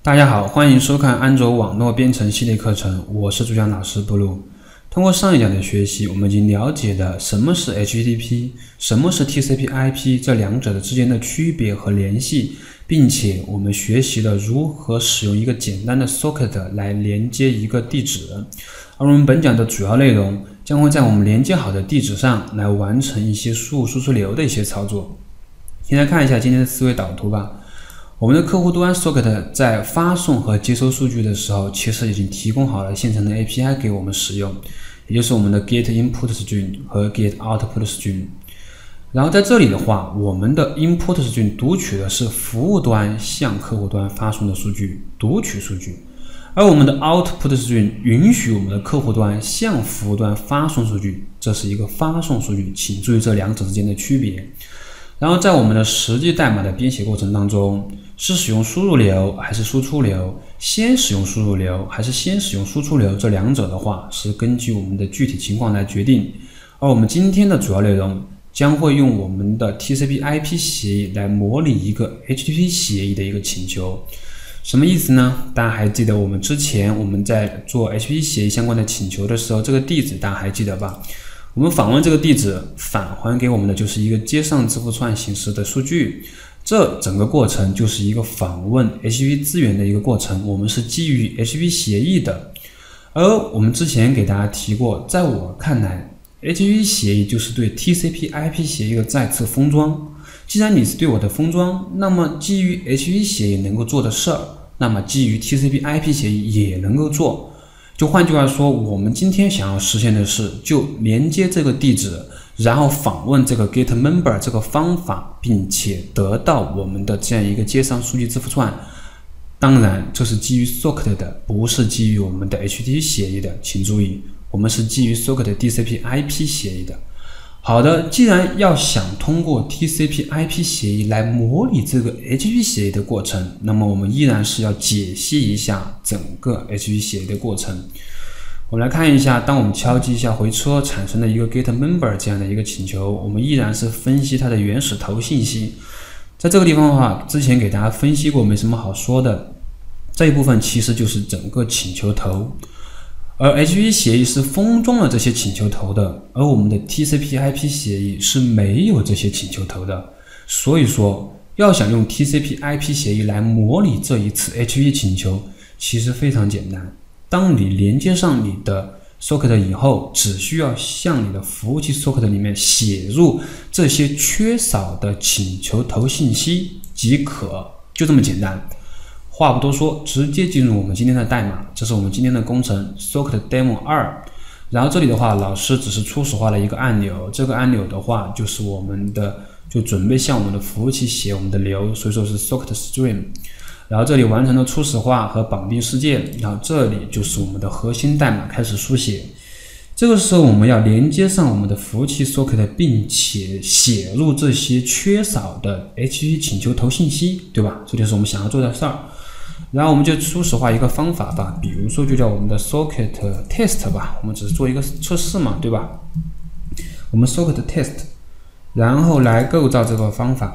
大家好，欢迎收看安卓网络编程系列课程，我是主讲老师布鲁。通过上一讲的学习，我们已经了解了什么是 HTTP， 什么是 TCP/IP 这两者的之间的区别和联系，并且我们学习了如何使用一个简单的 socket 来连接一个地址。而我们本讲的主要内容将会在我们连接好的地址上来完成一些输入输出流的一些操作。先来看一下今天的思维导图吧。我们的客户端 socket 在发送和接收数据的时候，其实已经提供好了现成的 API 给我们使用，也就是我们的 get input string 和 get output string。然后在这里的话，我们的 input string 读取的是服务端向客户端发送的数据，读取数据，而我们的 output string 允许我们的客户端向服务端发送数据，这是一个发送数据，请注意这两者之间的区别。然后在我们的实际代码的编写过程当中，是使用输入流还是输出流，先使用输入流还是先使用输出流，这两者的话是根据我们的具体情况来决定。而我们今天的主要内容将会用我们的 TCP/IP 协议来模拟一个 HTTP 协议的一个请求。什么意思呢？大家还记得我们之前在做 HTTP 协议相关的请求的时候，这个地址大家还记得吧？我们访问这个地址，返还给我们的就是一个接上字符串形式的数据，这整个过程就是一个访问 HTTP 资源的一个过程，我们是基于 HTTP 协议的。而我们之前给大家提过，在我看来 HTTP 协议就是对 TCP/IP 协议的再次封装。既然你是对我的封装，那么基于 HTTP 协议能够做的事儿，那么基于 TCP/IP 协议也能够做。就换句话说，我们今天想要实现的是，就连接这个地址，然后访问这个 get member 这个方法，并且得到我们的这样一个接上数据字符串。当然，这是基于 socket 的，不是基于我们的 HTTP 协议的，请注意，我们是基于 socket TCP/IP 协议的。好的，既然要想通过 TCP/IP 协议来模拟这个 HTTP 协议的过程，那么我们依然是要解析一下整个 HTTP 协议的过程。我们来看一下，当我们敲击一下回车产生的一个 get member 这样的一个请求，我们依然是分析它的原始头信息。在这个地方的话，之前给大家分析过，没什么好说的。这一部分其实就是整个请求头。而 HTTP 协议是封装了这些请求头的，而我们的 TCP/IP 协议是没有这些请求头的。所以说，要想用 TCP/IP 协议来模拟这一次 HTTP 请求，其实非常简单。当你连接上你的 socket 以后，只需要向你的服务器 socket 里面写入这些缺少的请求头信息即可，就这么简单。话不多说，直接进入我们今天的代码，这是我们今天的工程 socket demo 2。然后这里的话，老师只是初始化了一个按钮，这个按钮的话就是我们的就准备向我们的服务器写我们的流，所以说是 socket stream。然后这里完成了初始化和绑定事件，然后这里就是我们的核心代码开始书写。这个时候我们要连接上我们的服务器 socket， 并且写入这些缺少的 HTTP 请求头信息，对吧？这就是我们想要做的事儿。然后我们就初始化一个方法吧，比如说就叫我们的 socket test 吧，我们只是做一个测试嘛，对吧？我们 socket test， 然后来构造这个方法。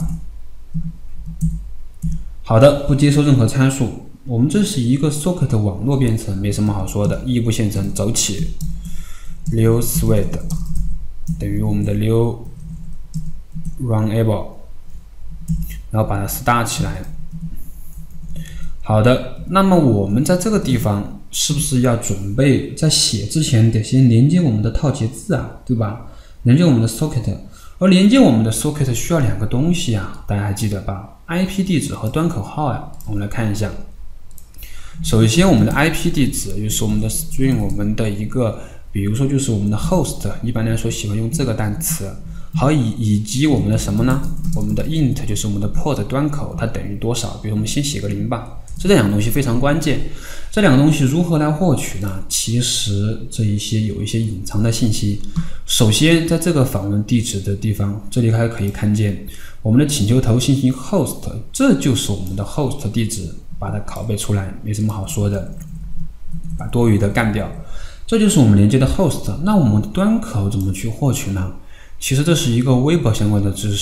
好的，不接收任何参数。我们这是一个 socket 网络编程，没什么好说的，异步线程走起。new thread 等于我们的 new runable， 然后把它 start 起来。好的，那么我们在这个地方是不是要准备在写之前得先连接我们的套节字啊，对吧？连接我们的 socket， 而连接我们的 socket 需要两个东西啊，大家还记得吧？ IP 地址和端口号呀。我们来看一下，首先我们的 IP 地址就是我们的 string， 我们的一个，比如说就是我们的 host， 一般来说喜欢用这个单词。好，以及我们的什么呢？我们的 int 就是我们的 port 端口，它等于多少？比如我们先写个0吧。这两个东西非常关键。这两个东西如何来获取呢？其实有一些隐藏的信息。首先，在这个访问地址的地方，这里还可以看见我们的请求头信息 host， 这就是我们的 host 地址，把它拷贝出来，没什么好说的，把多余的干掉。这就是我们连接的 host。那我们的端口怎么去获取呢？其实这是一个微博相关的知识，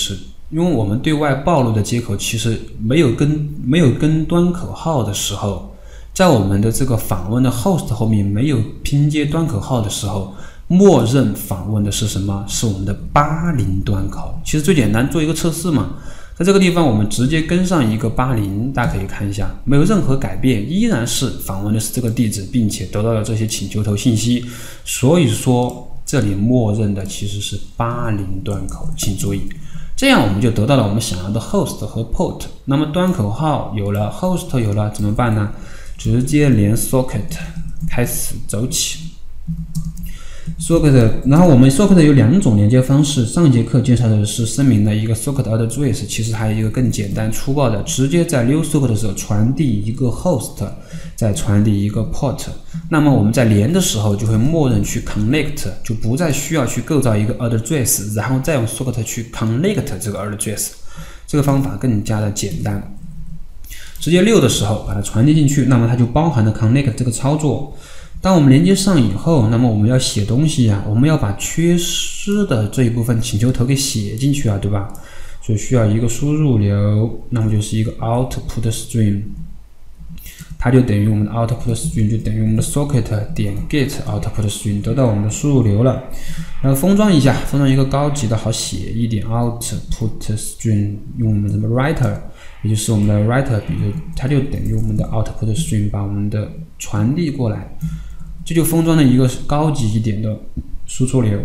因为我们对外暴露的接口其实没有跟端口号的时候，在我们的这个访问的 host 后面没有拼接端口号的时候，默认访问的是什么？是我们的80端口。其实最简单，做一个测试嘛。在这个地方我们直接跟上一个80，大家可以看一下，没有任何改变，依然是访问的是这个地址，并且得到了这些请求头信息。所以说这里默认的其实是80端口，请注意，这样我们就得到了我们想要的 host 和 port。那么端口号有了， host 有了，怎么办呢？直接连 socket 开始走起。socket， 然后我们 socket 有2种连接方式。上一节课介绍的是声明的一个 socket address， 其实还有一个更简单粗暴的，直接在溜 socket 的时候传递一个 host， 再传递一个 port。那么我们在连的时候就会默认去 connect， 就不再需要去构造一个 address， 然后再用 socket 去 connect 这个 address。这个方法更加的简单。直接溜的时候把它传递进去，那么它就包含了 connect 这个操作。当我们连接上以后，那么我们要写东西呀，我们要把缺失的这一部分请求头给写进去啊，对吧？所以需要一个输入流，那么就是一个 output string， 它就等于我们的 output string， 就等于我们的 socket 点 get output string， 得到我们的输入流了。然后封装一下，封装一个高级的好写一点 output string， 用我们什么 writer， 也就是我们的 writer， 比如它就等于我们的 output string， 把我们的传递过来。这就封装了一个高级一点的输出流，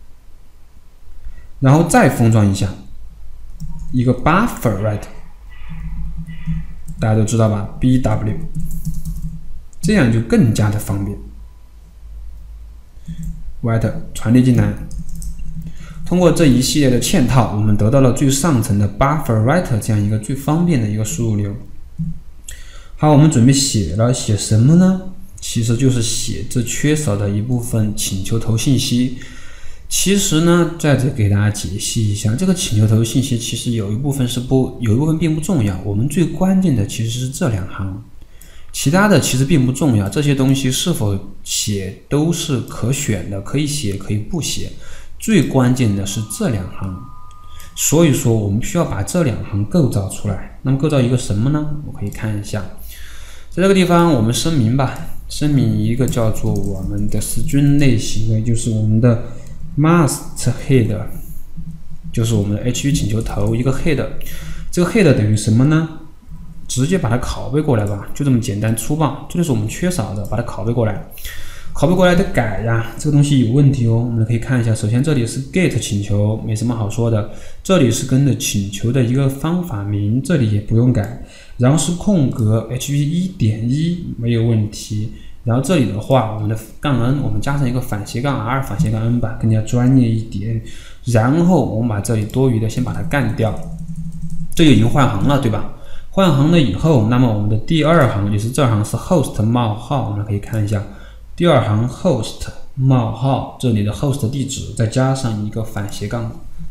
然后再封装一下一个 buffer write， 大家都知道吧 ？BW， 这样就更加的方便。write 传递进来，通过这一系列的嵌套，我们得到了最上层的 buffer write 这样一个最方便的一个输入流。好，我们准备写什么呢？其实就是写这缺少的一部分请求头信息。其实呢，在这给大家解析一下，这个请求头信息其实有一部分并不重要。我们最关键的其实是这2行，其他的其实并不重要。这些东西是否写都是可选的，可以写可以不写。最关键的是这2行，所以说我们需要把这2行构造出来。那么构造一个什么呢？我可以看一下，在这个地方我们声明吧。声明一个叫做我们的 string 类型的，就是我们的 must head， 就是我们的 HTTP 请求头一个 head， 这个 head 等于什么呢？直接把它拷贝过来吧，就这么简单粗暴，这就是我们缺少的，把它拷贝过来。拷贝过来的改呀，这个东西有问题哦。我们可以看一下，首先这里是 get 请求，没什么好说的。这里是跟着请求的一个方法名，这里也不用改。然后是空格 HTTP 1.1没有问题。然后这里的话，我们的杠 n 我们加上一个反斜杠 r 反斜杠 n 吧，更加专业一点。然后我们把这里多余的先把它干掉，这就已经换行了，对吧？换行了以后，那么我们的第2行就是这行是 host 冒号，我们可以看一下。第2行 host 冒号，这里的 host 地址，再加上一个反斜杠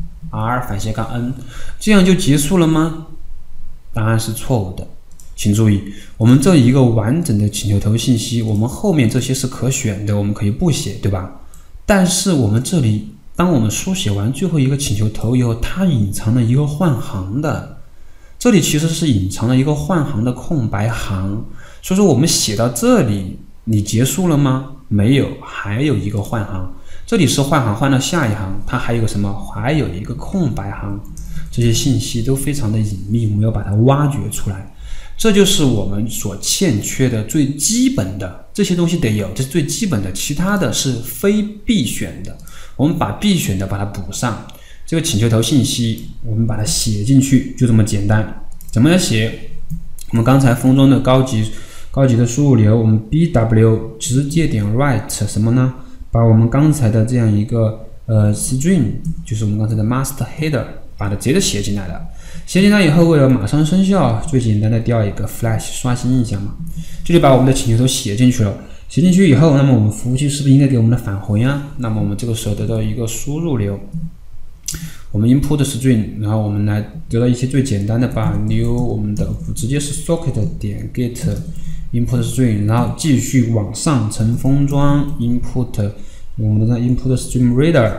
r 反斜杠 n， 这样就结束了吗？答案是错误的。请注意，我们这一个完整的请求头信息，我们后面这些是可选的，我们可以不写，对吧？但是我们这里，当我们书写完最后一个请求头以后，它隐藏了一个换行的，这里其实是隐藏了一个换行的空白行，所以说我们写到这里。你结束了吗？没有，还有一个换行，这里是换行换到下一行，它还有个什么？还有一个空白行，这些信息都非常的隐秘，我们要把它挖掘出来。这就是我们所欠缺的最基本的，这些东西得有，这是最基本的，其他的是非必选的。我们把必选的把它补上，这个请求头信息我们把它写进去，就这么简单。怎么样写？我们刚才封装的高级的输入流，我们 BW 直接点 write 什么呢？把我们刚才的这样一个string， 就是我们刚才的 master header， 把它直接写进来了。写进来以后，为了马上生效，最简单的调一个 flash 刷新一下嘛，这就把我们的请求头写进去了。写进去以后，那么我们服务器是不是应该给我们的返回啊？那么我们这个时候得到一个输入流，我们 input string， 然后我们来得到一些最简单的吧 new 我们的直接是 socket 点 get input string， 然后继续往上层封装 input 我们的 input string reader，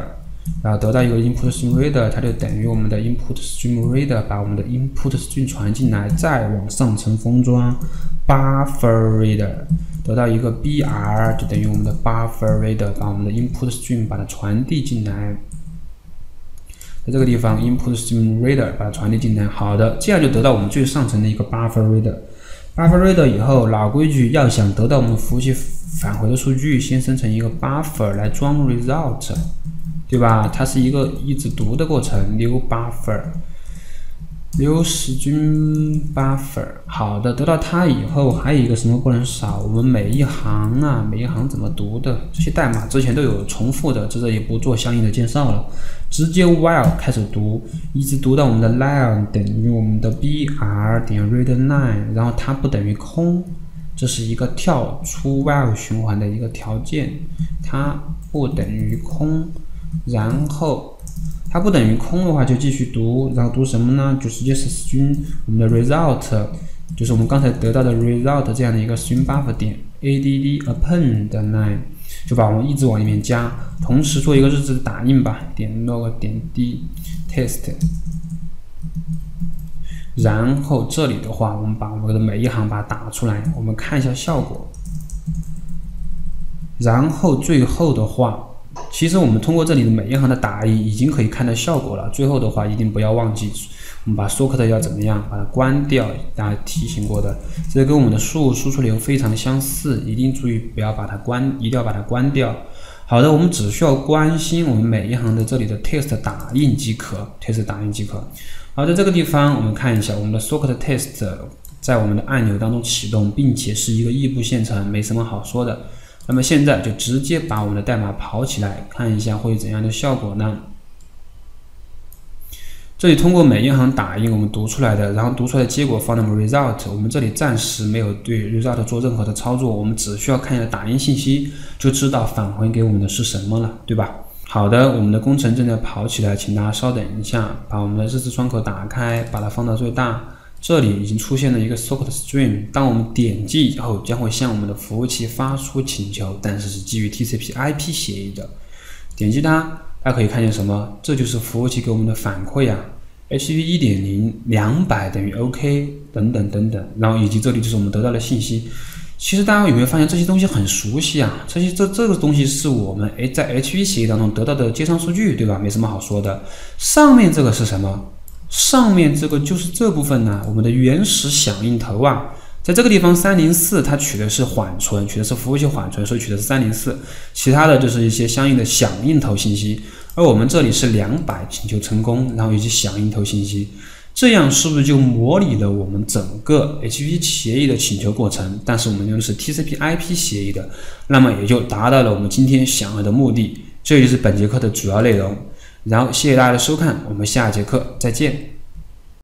然后得到一个 input stream reader， 它就等于我们的 input stream reader 把我们的 input stream 传进来，再往上层封装 buffer reader， 得到一个 br 就等于我们的 buffer reader 把我们的 input stream 把它传递进来。在这个地方 input stream reader 把它传递进来，好的，这样就得到我们最上层的一个 buffer reader。buffer reader 以后老规矩，要想得到我们服务器返回的数据，先生成一个 buffer 来装 result， 对吧？它是一个一直读的过程 ，new buffer。new string buffer， 好的，得到它以后还有一个什么不能少？我们每一行怎么读的？这些代码之前都有重复的，这也不做相应的介绍了，直接 while 开始读，一直读到我们的 line 等于我们的 br 点 readline， 然后它不等于空，这是一个跳出 while 循环的一个条件，它不等于空，然后。它不等于空的话，就继续读，然后读什么呢？就直接是 string 我们的 result， 就是我们刚才得到的 result 这样的一个 string buffer 点 add append line， 就把我们一直往里面加，同时做一个日志的打印吧，点 log 点 d test， 然后这里的话，我们把我们的每一行把它打出来，我们看一下效果，然后最后的话。其实我们通过这里的每一行的打印已经可以看到效果了。最后的话一定不要忘记，我们把 socket 要怎么样把它关掉，大家提醒过的，这跟我们的输出流非常的相似，一定注意不要把它关，一定要把它关掉。好的，我们只需要关心我们每一行的这里的 test 打印即可 ，test 打印即可。好，在这个地方我们看一下我们的 socket test 在我们的按钮当中启动，并且是一个异步线程，没什么好说的。那么现在就直接把我们的代码跑起来，看一下会有怎样的效果呢？这里通过每一行打印我们读出来的，然后读出来的结果放到我们 result， 我们这里暂时没有对 result 做任何的操作，我们只需要看一下打印信息，就知道返回给我们的是什么了，对吧？好的，我们的工程正在跑起来，请大家稍等一下，把我们的日志窗口打开，把它放到最大。这里已经出现了一个 socket stream， 当我们点击以后，将会向我们的服务器发出请求，但是是基于 TCP/IP 协议的。点击它，大家可以看见什么？这就是服务器给我们的反馈啊 ，HTTP 1.0 200等于 OK 等等等等，然后以及这里就是我们得到的信息。其实大家有没有发现这些东西很熟悉啊？这个东西是我们在 HTTP 协议当中得到的接上数据，对吧？没什么好说的。上面这个是什么？上面这个就是这部分呢，我们的原始响应头啊，在这个地方304它取的是缓存，取的是服务器缓存，所以取的是304，其他的就是一些相应的响应头信息，而我们这里是200请求成功，然后以及响应头信息，这样是不是就模拟了我们整个 HTTP 协议的请求过程？但是我们用的是 TCP/IP 协议的，那么也就达到了我们今天想要的目的。这就是本节课的主要内容。然后谢谢大家的收看，我们下节课再见。